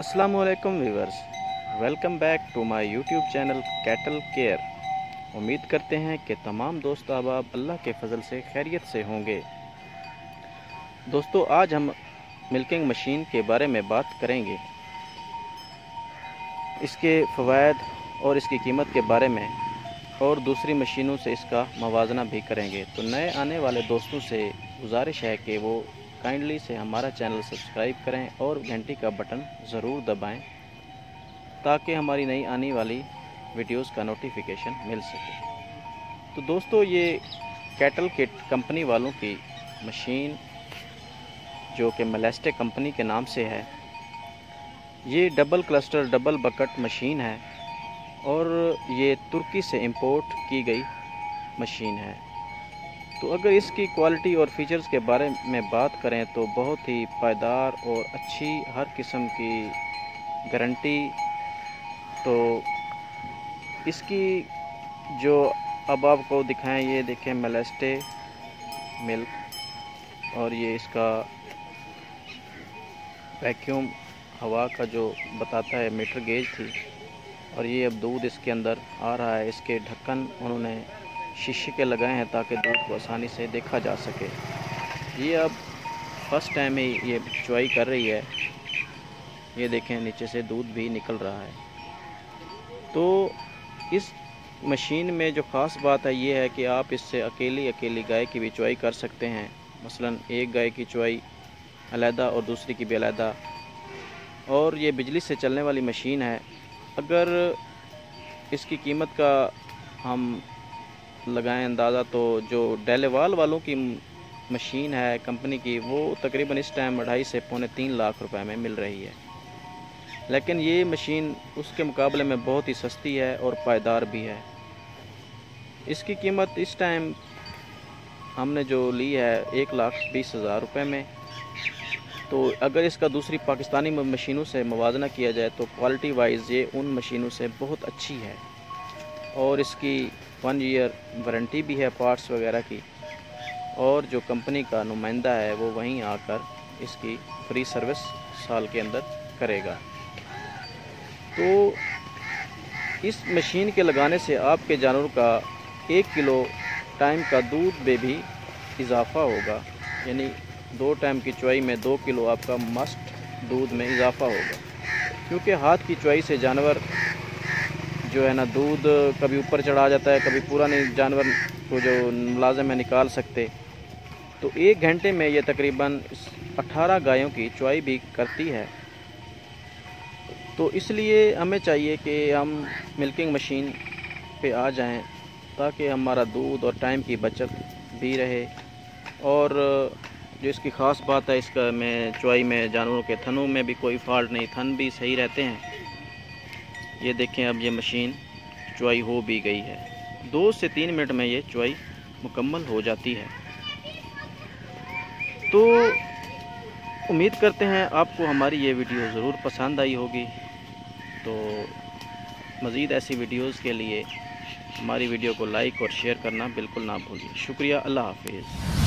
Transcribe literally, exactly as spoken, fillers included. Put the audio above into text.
अस्सलामुअलैकुम viewers, welcome back to my YouTube channel cattle care. उम्मीद करते हैं कि तमाम दोस्त अहबाब अल्लाह के फजल से खैरियत से होंगे। दोस्तों, आज हम मिल्किंग मशीन के बारे में बात करेंगे, इसके फ़वायद और इसकी कीमत के बारे में, और दूसरी मशीनों से इसका मवाजना भी करेंगे। तो नए आने वाले दोस्तों से गुजारिश है कि वो काइंडली से हमारा चैनल सब्सक्राइब करें और घंटी का बटन ज़रूर दबाएं ताकि हमारी नई आने वाली वीडियोस का नोटिफिकेशन मिल सके। तो दोस्तों, ये कैटल किट कंपनी वालों की मशीन जो कि मेलेस्टे कंपनी के नाम से है, ये double cluster double bucket machine है और ये तुर्की से इंपोर्ट की गई मशीन है। तो अगर इसकी क्वालिटी और फीचर्स के बारे में बात करें तो बहुत ही पायदार और अच्छी हर किस्म की गारंटी। तो इसकी जो अब आपको दिखाएं, ये देखें मेलेस्टे मिल्क, और ये इसका वैक्यूम हवा का जो बताता है मीटर गेज थी, और ये अब दूध इसके अंदर आ रहा है। इसके ढक्कन उन्होंने शीशे के लगाए हैं ताकि दूध को आसानी से देखा जा सके। ये अब फर्स्ट टाइम ही ये चुवाई कर रही है। ये देखें, नीचे से दूध भी निकल रहा है। तो इस मशीन में जो ख़ास बात है ये है कि आप इससे अकेली अकेली गाय की भी चुवाई कर सकते हैं। मसलन एक गाय की चुवाई अलहदा और दूसरी की भी अलहदा। और ये बिजली से चलने वाली मशीन है। अगर इसकी कीमत का हम लगाएं अंदाज़ा, तो जो डेलेवाल वालों की मशीन है कंपनी की, वो तकरीबन इस टाइम अढ़ाई से पौने तीन लाख रुपए में मिल रही है। लेकिन ये मशीन उसके मुकाबले में बहुत ही सस्ती है और पायदार भी है। इसकी कीमत इस टाइम हमने जो ली है एक लाख बीस हज़ार रुपये में। तो अगर इसका दूसरी पाकिस्तानी मशीनों से मुवाजना किया जाए तो क्वालिटी वाइज ये उन मशीनों से बहुत अच्छी है। और इसकी वन ईयर वारंटी भी है पार्ट्स वगैरह की, और जो कंपनी का नुमाइंदा है वो वहीं आकर इसकी फ्री सर्विस साल के अंदर करेगा। तो इस मशीन के लगाने से आपके जानवर का एक किलो टाइम का दूध में भी इजाफ़ा होगा, यानी दो टाइम की चुवाई में दो किलो आपका मस्ट दूध में इजाफ़ा होगा। क्योंकि हाथ की चुवाई से जानवर जो है ना, दूध कभी ऊपर चढ़ा जाता है, कभी पूरा नहीं जानवर को जो मुलाजिम है निकाल सकते। तो एक घंटे में ये तकरीबन अठारह गायों की चुवाई भी करती है। तो इसलिए हमें चाहिए कि हम मिल्किंग मशीन पे आ जाएं ताकि हमारा दूध और टाइम की बचत भी रहे। और जो इसकी ख़ास बात है, इसका में चुवाई में जानवरों के थनों में भी कोई फॉल्ट नहीं, थन भी सही रहते हैं। ये देखें, अब ये मशीन चुवाई हो भी गई है। दो से तीन मिनट में ये चुवाई मुकम्मल हो जाती है। तो उम्मीद करते हैं आपको हमारी ये वीडियो ज़रूर पसंद आई होगी। तो मज़ीद ऐसी वीडियोस के लिए हमारी वीडियो को लाइक और शेयर करना बिल्कुल ना भूलिए। शुक्रिया। अल्लाह हाफिज़।